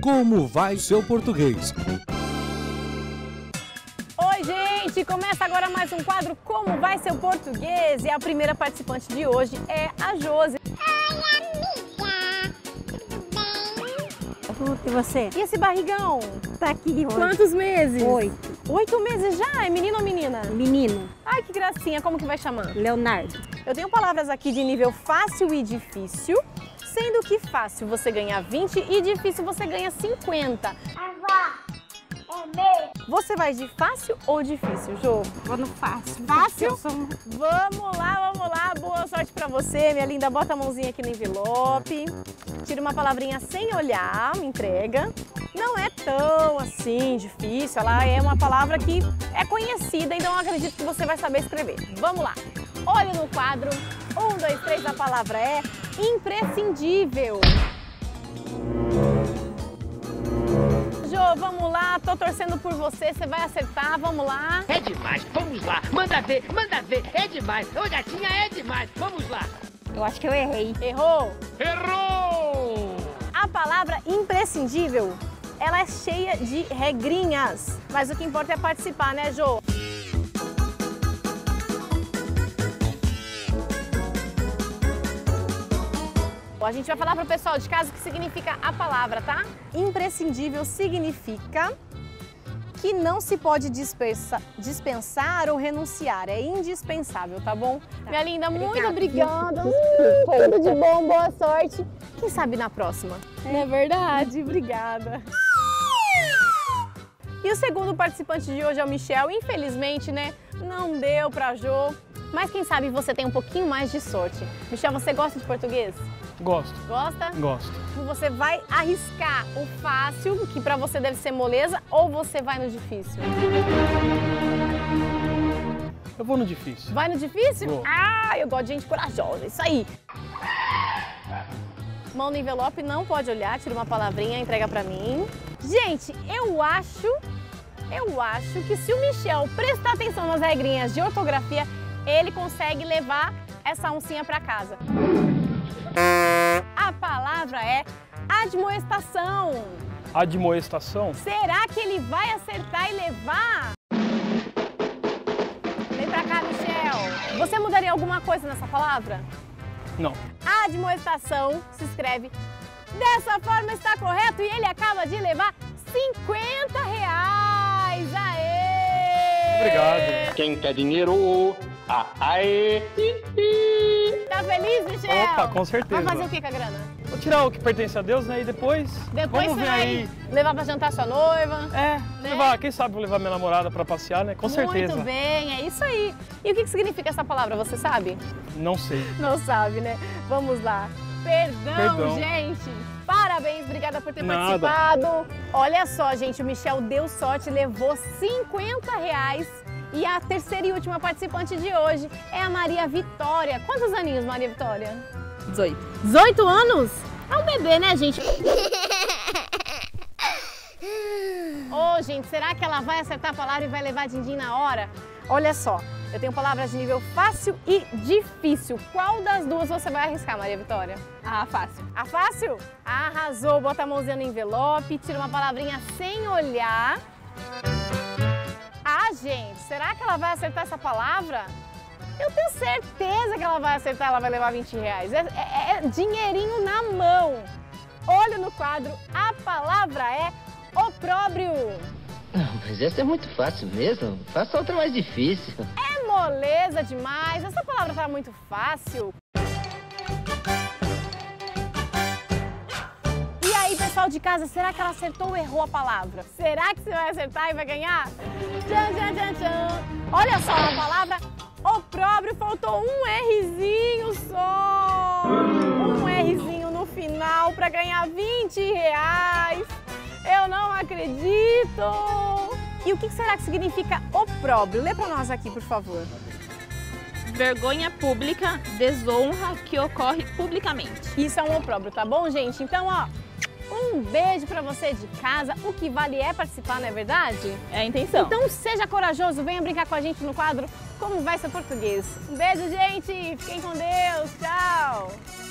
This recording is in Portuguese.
Como vai seu português? Oi, gente! Começa agora mais um quadro Como vai seu português? E a primeira participante de hoje é a Josi. Oi, amiga! Tudo bem? E você? E esse barrigão? Tá aqui hoje. Quantos meses? 8. 8 meses já? É menino ou menina? Menino, Ai, que gracinha. Como que vai chamar? Leonardo. Eu tenho palavras aqui de nível fácil e difícil, sendo que fácil você ganha 20 e difícil você ganha 50. Avó, é meu. Você vai de fácil ou difícil, Jô? Vou no fácil. Fácil? Eu sou... Vamos lá. Boa sorte pra você, minha linda. Bota a mãozinha aqui no envelope. Tira uma palavrinha sem olhar, me entrega. Não é tão assim difícil, ela é uma palavra que é conhecida, então eu acredito que você vai saber escrever. Vamos lá. Olhe no quadro. 1, 2, 3, a palavra é imprescindível. Jô, vamos lá, tô torcendo por você, você vai acertar, vamos lá. É demais, vamos lá, manda ver, é demais, ô gatinha, é demais, vamos lá. Eu acho que eu errei. Errou? Errou! A palavra imprescindível, ela é cheia de regrinhas, mas o que importa é participar, né, Jô? A gente vai falar para o pessoal de casa o que significa a palavra, tá? Imprescindível significa que não se pode dispensar ou renunciar. É indispensável, tá bom? Tá. Minha linda, muito obrigada. Tudo de bom, boa sorte. Quem sabe na próxima? É verdade, obrigada. E o segundo participante de hoje é o Michel. Infelizmente, né, não deu pra Jô. Mas quem sabe você tem um pouquinho mais de sorte. Michel, você gosta de português? Gosto. Gosta? Gosto. Você vai arriscar o fácil, que pra você deve ser moleza, ou você vai no difícil? Eu vou no difícil. Vai no difícil? Vou. Ah, eu gosto de gente corajosa, isso aí. Mão no envelope, não pode olhar, tira uma palavrinha, entrega pra mim. Gente, eu acho que se o Michel prestar atenção nas regrinhas de ortografia, ele consegue levar essa oncinha pra casa. A palavra é admoestação. Admoestação? Será que ele vai acertar e levar? Vem pra cá, Michel. Você mudaria alguma coisa nessa palavra? Não. Admoestação se escreve dessa forma, está correto, e ele acaba de levar 50 reais. Aê! Obrigado. Quem quer dinheiro? Aê! Tá feliz, Michel? Opa, com certeza. Vai fazer o que com a grana? Vou tirar o que pertence a Deus, né? E depois Depois vamos você ver vai aí. levar pra jantar sua noiva. É, né? levar, quem sabe vou levar minha namorada pra passear, né? Com certeza. Muito bem, é isso aí. E o que significa essa palavra, você sabe? Não sei. Não sabe, né? Vamos lá. Perdão, gente. Parabéns, obrigada por ter Nada. participado. Olha só, gente, o Michel deu sorte, levou 50 reais. E a terceira e última participante de hoje é a Maria Vitória. Quantos aninhos, Maria Vitória? 18. 18 anos? É um bebê, né, gente? Ô, gente, será que ela vai acertar a palavra e vai levar din-din na hora? Olha só, eu tenho palavras de nível fácil e difícil. Qual das duas você vai arriscar, Maria Vitória? Ah, fácil. A fácil? Arrasou, bota a mãozinha no envelope, tira uma palavrinha sem olhar. Ah, gente, será que ela vai acertar essa palavra? Eu tenho certeza que ela vai acertar, ela vai levar 20 reais. É dinheirinho na mão. Olha no quadro, a palavra é opróbrio. Não, mas essa é muito fácil mesmo. Faça outra mais difícil. É moleza demais, essa palavra tá muito fácil. E aí, pessoal de casa, será que ela acertou ou errou a palavra? Será que você vai acertar e vai ganhar? Tchan, tchan, tchan, tchan. Olha só, a palavra opróbrio, faltou um Rzinho só. Um Rzinho no final para ganhar 20 reais. Eu não acredito. E o que será que significa opróbrio? Lê para nós aqui, por favor. Vergonha pública, desonra que ocorre publicamente. Isso é um opróbrio, tá bom, gente? Então, ó, um beijo pra você de casa. O que vale é participar, não é verdade? É a intenção. Então seja corajoso, venha brincar com a gente no quadro Como Vai Seu Português. Um beijo, gente. Fiquem com Deus. Tchau.